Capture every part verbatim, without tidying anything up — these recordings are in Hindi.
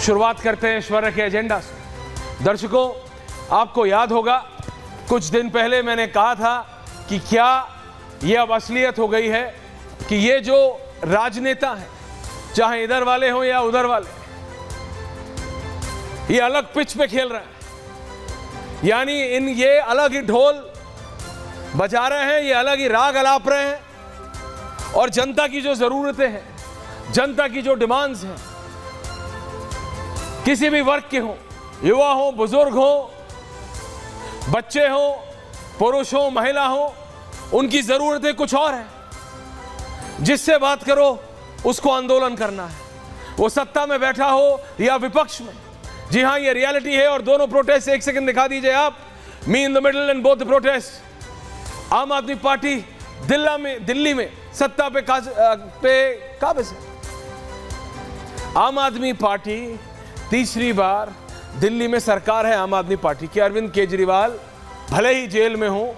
शुरुआत करते हैं ऐश्वर्या के एजेंडा से। दर्शकों, आपको याद होगा कुछ दिन पहले मैंने कहा था कि क्या यह अब असलियत हो गई है कि ये जो राजनेता हैं, चाहे इधर वाले हों या उधर वाले, ये अलग पिच पे खेल रहे हैं। यानी इन ये अलग ही ढोल बजा रहे हैं, ये अलग ही राग अलाप रहे हैं और जनता की जो जरूरतें हैं, जनता की जो डिमांड्स हैं, किसी भी वर्ग के हों, युवा हो, बुजुर्ग हो, बच्चे हो, पुरुष हो, महिला हो, उनकी जरूरतें कुछ और हैं। जिससे बात करो उसको आंदोलन करना है, वो सत्ता में बैठा हो या विपक्ष में। जी हां, ये रियलिटी है और दोनों प्रोटेस्ट, एक सेकंड दिखा दीजिए आप, me in the middle and both the protest. Aam Aadmi party Delhi में दिल्ली में सत्ता पे काज, पे काबिज है। आम आदमी पार्टी तीसरी बार दिल्ली में सरकार है आम आदमी पार्टी की। अरविंद केजरीवाल भले ही जेल में हो,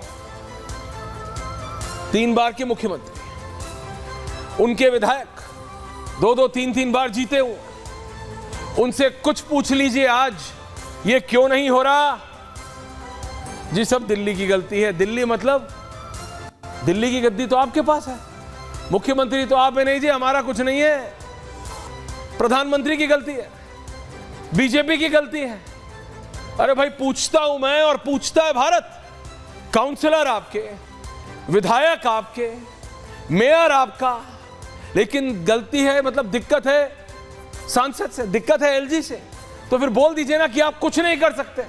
तीन बार के मुख्यमंत्री, उनके विधायक दो दो तीन तीन बार जीते हुए, उनसे कुछ पूछ लीजिए आज ये क्यों नहीं हो रहा। जी सब दिल्ली की गलती है। दिल्ली मतलब दिल्ली की गद्दी तो आपके पास है, मुख्यमंत्री तो आप में नहीं जी, हमारा कुछ नहीं है। प्रधानमंत्री की गलती है, बीजेपी की गलती है। अरे भाई, पूछता हूं मैं और पूछता है भारत। काउंसलर आपके, विधायक आपके, मेयर आपका, लेकिन गलती है, मतलब दिक्कत है सांसद से, दिक्कत है एलजी से। तो फिर बोल दीजिए ना कि आप कुछ नहीं कर सकते।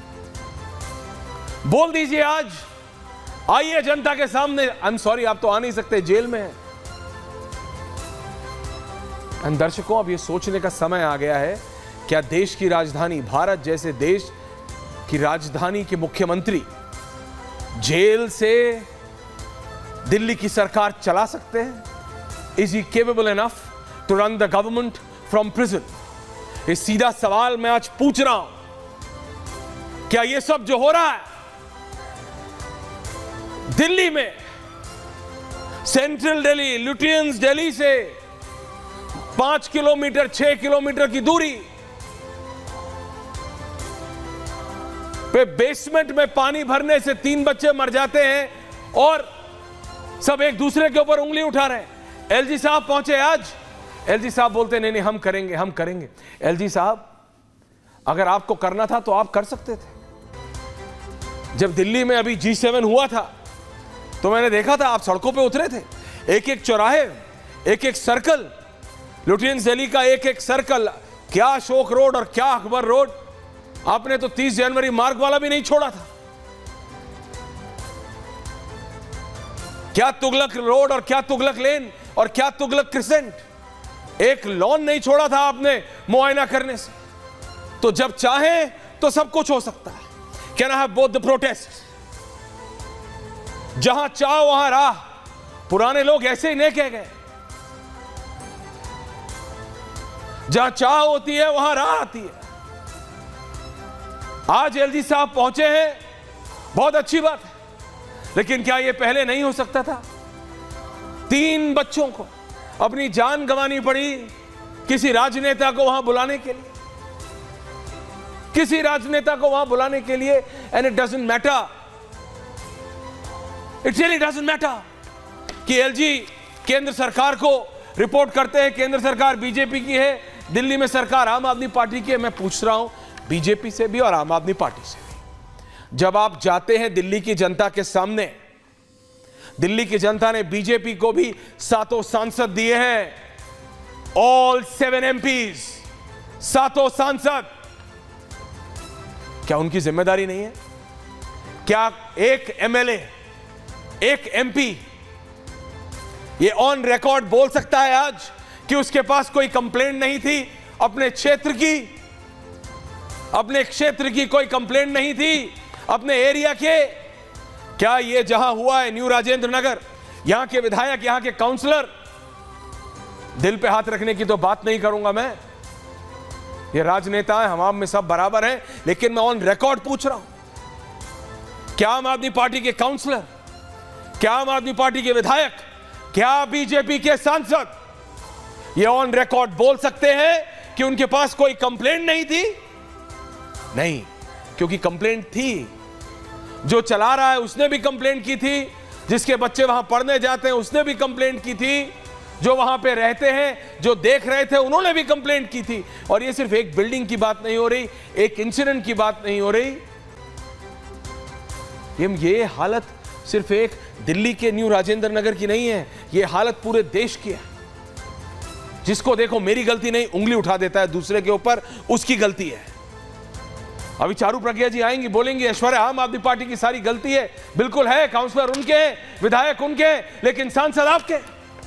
बोल दीजिए आज, आइए जनता के सामने। आई एम सॉरी, आप तो आ नहीं सकते, जेल में है। दर्शकों, अब ये सोचने का समय आ गया है, क्या देश की राजधानी, भारत जैसे देश की राजधानी के मुख्यमंत्री जेल से दिल्ली की सरकार चला सकते हैं? Is he capable enough to run the government from prison? ये सीधा सवाल मैं आज पूछ रहा हूं। क्या ये सब जो हो रहा है दिल्ली में, सेंट्रल दिल्ली, लुटियंस दिल्ली से पांच किलोमीटर छह किलोमीटर की दूरी पे बेसमेंट में पानी भरने से तीन बच्चे मर जाते हैं और सब एक दूसरे के ऊपर उंगली उठा रहे हैं। एलजी साहब पहुंचे आज, एलजी साहब बोलते नहीं नहीं हम करेंगे हम करेंगे। एलजी साहब, अगर आपको करना था तो आप कर सकते थे। जब दिल्ली में अभी जी सेवन हुआ था तो मैंने देखा था आप सड़कों पे उतरे थे। एक एक चौराहे, एक एक सर्कल, लुटियंस दिल्ली का एक एक सर्कल, क्या अशोक रोड और क्या अकबर रोड, आपने तो तीस जनवरी मार्ग वाला भी नहीं छोड़ा था। क्या तुगलक रोड और क्या तुगलक लेन और क्या तुगलक क्रिसेंट, एक लॉन नहीं छोड़ा था आपने मुआयना करने से। तो जब चाहे तो सब कुछ हो सकता है। Can I have both the protest? जहां चाह वहां राह, पुराने लोग ऐसे ही नहीं कह गए। जहां चाह होती है वहां राह आती है। आज एलजी साहब पहुंचे हैं, बहुत अच्छी बात है, लेकिन क्या यह पहले नहीं हो सकता था? तीन बच्चों को अपनी जान गंवानी पड़ी किसी राजनेता को वहां बुलाने के लिए, किसी राजनेता को वहां बुलाने के लिए। And it doesn't matter, it really doesn't matter कि एलजी केंद्र सरकार को रिपोर्ट करते हैं, केंद्र सरकार बीजेपी की है, दिल्ली में सरकार आम आदमी पार्टी की है। मैं पूछ रहा हूं बीजेपी से भी और आम आदमी पार्टी से भी, जब आप जाते हैं दिल्ली की जनता के सामने, दिल्ली की जनता ने बीजेपी को भी सातों सांसद दिए हैं, ऑल सेवन एमपीज, सातों सांसद। क्या उनकी जिम्मेदारी नहीं है? क्या एक एमएलए, एक एमपी ये ऑन रिकॉर्ड बोल सकता है आज कि उसके पास कोई कंप्लेंट नहीं थी अपने क्षेत्र की, अपने क्षेत्र की कोई कंप्लेंट नहीं थी अपने एरिया के? क्या ये जहां हुआ है न्यू राजेंद्र नगर, यहां के विधायक, यहां के काउंसलर, दिल पे हाथ रखने की तो बात नहीं करूंगा मैं, ये राजनेता है, हम आप में सब बराबर हैं, लेकिन मैं ऑन रिकॉर्ड पूछ रहा हूं, क्या आम आदमी पार्टी के काउंसलर, क्या आम आदमी पार्टी के विधायक, क्या बीजेपी के सांसद ये ऑन रिकॉर्ड बोल सकते हैं कि उनके पास कोई कंप्लेंट नहीं थी? नहीं, क्योंकि कंप्लेंट थी। जो चला रहा है उसने भी कंप्लेंट की थी, जिसके बच्चे वहां पढ़ने जाते हैं उसने भी कंप्लेंट की थी, जो वहां पे रहते हैं, जो देख रहे थे, उन्होंने भी कंप्लेंट की थी। और ये सिर्फ एक बिल्डिंग की बात नहीं हो रही, एक इंसिडेंट की बात नहीं हो रही। ये ये हालत सिर्फ एक दिल्ली के न्यू राजेंद्र नगर की नहीं है, ये हालत पूरे देश की है। जिसको देखो मेरी गलती नहीं, उंगली उठा देता है दूसरे के ऊपर, उसकी गलती है। अभी चारू प्रज्ञा जी आएंगी, बोलेंगी ऐश्वर्या आम आदमी पार्टी की सारी गलती है। बिल्कुल है, काउंसलर उनके हैं, विधायक उनके हैं, लेकिन सांसद आपके।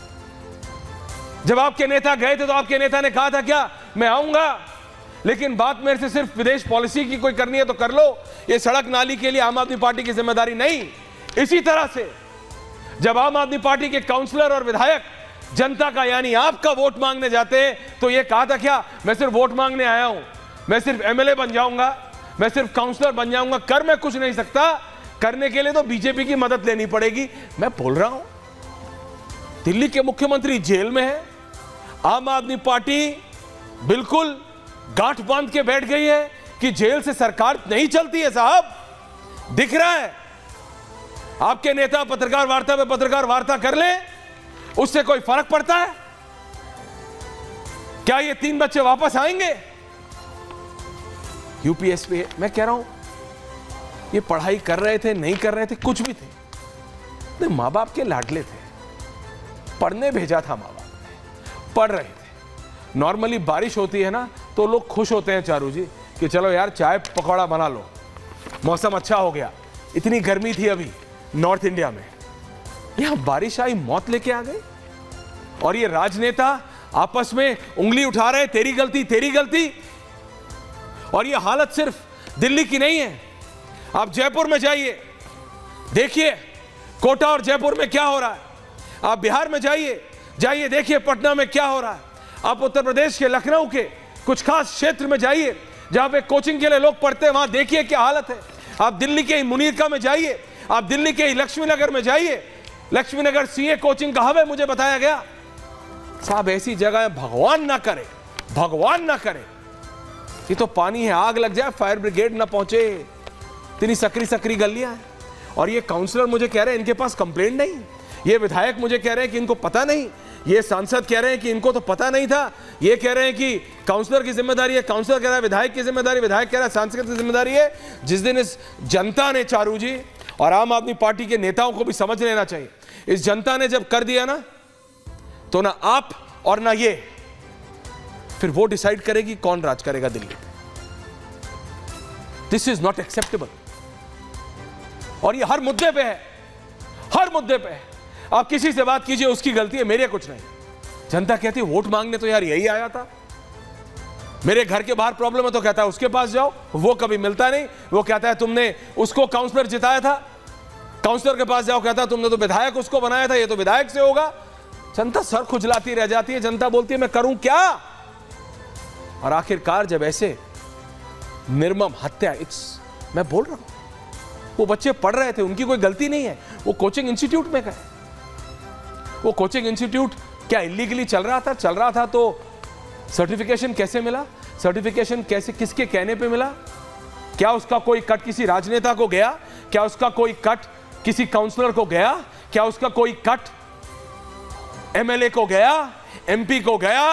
जब आपके नेता गए थे तो आपके नेता ने कहा था क्या, मैं आऊंगा, लेकिन बात मेरे से सिर्फ विदेश पॉलिसी की कोई करनी है तो कर लो, ये सड़क नाली के लिए आम आदमी पार्टी की जिम्मेदारी नहीं। इसी तरह से जब आम आदमी पार्टी के काउंसलर और विधायक जनता का यानी आपका वोट मांगने जाते हैं तो ये कहा था क्या, मैं सिर्फ वोट मांगने आया हूं, मैं सिर्फ एमएलए बन जाऊंगा, मैं सिर्फ काउंसलर बन जाऊंगा, कर मैं कुछ नहीं सकता, करने के लिए तो बीजेपी की मदद लेनी पड़ेगी। मैं बोल रहा हूं, दिल्ली के मुख्यमंत्री जेल में है, आम आदमी पार्टी बिल्कुल गांठ बांध के बैठ गई है कि जेल से सरकार नहीं चलती है। साहब दिख रहा है, आपके नेता पत्रकार वार्ता में पत्रकार वार्ता कर ले, उससे कोई फर्क पड़ता है क्या? ये तीन बच्चे वापस आएंगे? यूपीएससी, मैं कह रहा हूं ये पढ़ाई कर रहे थे, नहीं कर रहे थे, कुछ भी थे, नहीं, मां बाप के लाडले थे, पढ़ने भेजा था मां बाप ने, पढ़ रहे थे। नॉर्मली बारिश होती है ना तो लोग खुश होते हैं चारू जी कि चलो यार चाय पकौड़ा बना लो, मौसम अच्छा हो गया। इतनी गर्मी थी अभी नॉर्थ इंडिया में, यहां बारिश आई, मौत लेके आ गई। और ये राजनेता आपस में उंगली उठा रहे, तेरी गलती तेरी गलती। और ये हालत सिर्फ दिल्ली की नहीं है, आप जयपुर में जाइए, देखिए कोटा और जयपुर में क्या हो रहा है। आप बिहार में जाइए, जाइए देखिए पटना में क्या हो रहा है। आप उत्तर प्रदेश के लखनऊ के कुछ खास क्षेत्र में जाइए जहां पे कोचिंग के लिए लोग पढ़ते हैं, वहां देखिए क्या हालत है। आप दिल्ली के मुनीरका में जाइए, आप दिल्ली के लक्ष्मी नगर में जाइए, लक्ष्मी नगर सीए कोचिंग का हब है, मुझे बताया गया। साहब ऐसी जगह भगवान ना करे, भगवान ना करे, ये तो पानी है, आग लग जाए फायर ब्रिगेड ना पहुंचे, इतनी सकरी सकरी गलियां हैं। और ये काउंसलर मुझे कह रहे हैं इनके पास कंप्लेंट नहीं, ये विधायक मुझे कह रहे हैं कि इनको पता नहीं, ये सांसद कह रहे हैं कि इनको तो पता नहीं था, ये कह रहे हैं कि काउंसलर की जिम्मेदारी है, काउंसलर कह रहा है विधायक की जिम्मेदारी, विधायक कह रहा है सांसद की जिम्मेदारी है। जिस दिन इस जनता ने, चारू जी और आम आदमी पार्टी के नेताओं को भी समझ लेना चाहिए, इस जनता ने जब कर दिया ना तो ना आप और ना ये, फिर वो डिसाइड करेगी कौन राज करेगा दिल्ली पे। This is not acceptable. और ये हर मुद्दे पे है, हर मुद्दे पे है। आप किसी से बात कीजिए, उसकी गलती है, मेरे कुछ नहीं। जनता कहती है वोट मांगने तो यार यही आया था, मेरे घर के बाहर प्रॉब्लम है तो कहता है उसके पास जाओ, वो कभी मिलता नहीं, वो कहता है तुमने उसको काउंसलर जिताया था, काउंसलर के पास जाओ, कहता है तुमने तो विधायक उसको बनाया था, ये तो विधायक से होगा। जनता सर खुजलाती रह जाती है, जनता बोलती है मैं करूं क्या। और आखिरकार जब ऐसे निर्मम हत्या, इट्स, मैं बोल रहा हूं वो बच्चे पढ़ रहे थे, उनकी कोई गलती नहीं है, वो कोचिंग इंस्टीट्यूट में गए, वो कोचिंग इंस्टीट्यूट क्या इलीगली चल रहा था? चल रहा था तो सर्टिफिकेशन कैसे मिला? सर्टिफिकेशन कैसे, किसके कहने पे मिला? क्या उसका कोई कट किसी राजनेता को गया? क्या उसका कोई कट किसी काउंसलर को गया? क्या उसका कोई कट एमएलए को गया, एमपी को गया?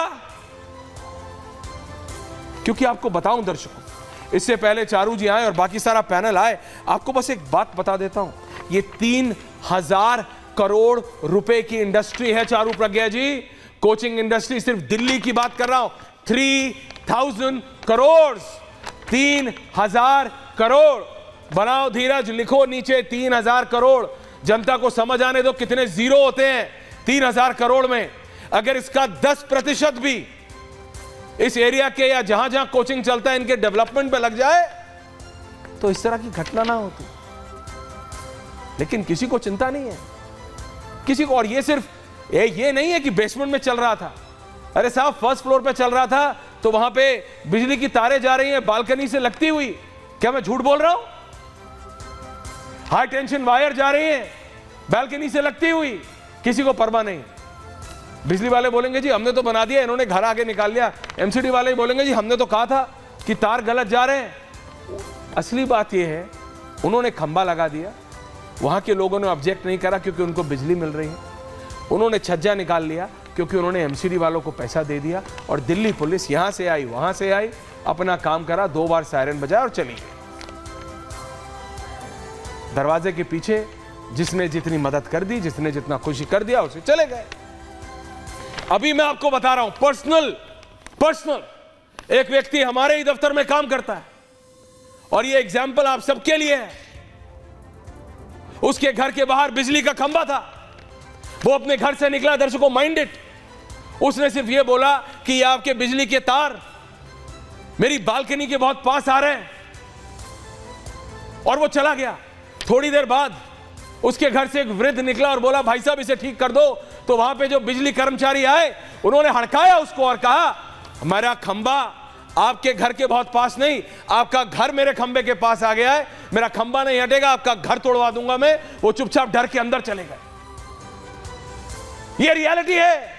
क्योंकि आपको बताऊं दर्शकों, इससे पहले चारू जी आए और बाकी सारा पैनल आए, आपको बस एक बात बता देता हूं, ये तीन हजार करोड़ रुपए की इंडस्ट्री है चारू प्रज्ञा जी, कोचिंग इंडस्ट्री। सिर्फ दिल्ली की बात कर रहा हूं, थ्री थाउजेंड करोड़, तीन हजार करोड़। बनाओ धीरज, लिखो नीचे तीन हजार करोड़। जनता को समझ आने दो कितने जीरो होते हैं तीन हजार करोड़ में। अगर इसका दस प्रतिशत भी इस एरिया के या जहां जहां कोचिंग चलता है इनके डेवलपमेंट पे लग जाए तो इस तरह की घटना ना होती। लेकिन किसी को चिंता नहीं है, किसी को। और ये सिर्फ ये, ये नहीं है कि बेसमेंट में चल रहा था, अरे साहब फर्स्ट फ्लोर पे चल रहा था तो वहां पे बिजली की तारें जा रही हैं बालकनी से लगती हुई। क्या मैं झूठ बोल रहा हूं? हाई टेंशन वायर जा रही है बालकनी से लगती हुई, किसी को परवाह नहीं। बिजली वाले बोलेंगे जी हमने तो बना दिया, इन्होंने घर आगे निकाल लिया। एमसीडी वाले बोलेंगे जी हमने तो कहा था कि तार गलत जा रहे हैं। असली बात यह है उन्होंने खंबा लगा दिया, वहां के लोगों ने ऑब्जेक्ट नहीं करा क्योंकि उनको बिजली मिल रही है। उन्होंने छज्जा निकाल लिया क्योंकि उन्होंने एमसीडी वालों को पैसा दे दिया। और दिल्ली पुलिस यहां से आई वहां से आई, अपना काम करा, दो बार सायरन बजाया और चली गई। दरवाजे के पीछे जिसने जितनी मदद कर दी, जिसने जितना खुशी कर दिया, उसे चले गए। अभी मैं आपको बता रहा हूं, पर्सनल पर्सनल एक व्यक्ति हमारे ही दफ्तर में काम करता है और ये एग्जाम्पल आप सबके लिए है। उसके घर के बाहर बिजली का खंबा था, वो अपने घर से निकला, दर्शकों माइंड इट, उसने सिर्फ ये बोला कि ये आपके बिजली के तार मेरी बालकनी के बहुत पास आ रहे हैं, और वो चला गया। थोड़ी देर बाद उसके घर से एक वृद्ध निकला और बोला भाई साहब इसे ठीक कर दो। तो वहां पे जो बिजली कर्मचारी आए उन्होंने हड़काया उसको और कहा हमारा खंबा आपके घर के बहुत पास नहीं, आपका घर मेरे खंबे के पास आ गया है, मेरा खंबा नहीं हटेगा, आपका घर तोड़वा दूंगा मैं। वो चुपचाप डर के अंदर चले गए। ये रियलिटी है,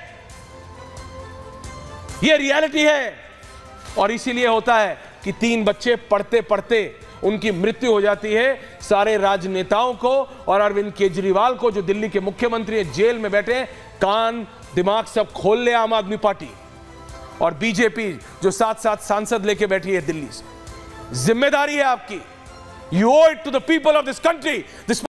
ये रियलिटी है। और इसीलिए होता है कि तीन बच्चे पढ़ते पढ़ते उनकी मृत्यु हो जाती है। सारे राजनेताओं को और अरविंद केजरीवाल को जो दिल्ली के मुख्यमंत्री हैं, जेल में बैठे, कान दिमाग सब खोल ले आम आदमी पार्टी और बीजेपी जो साथ साथ सांसद लेके बैठी है दिल्ली से। जिम्मेदारी है आपकी। You owe it to the people of this country. This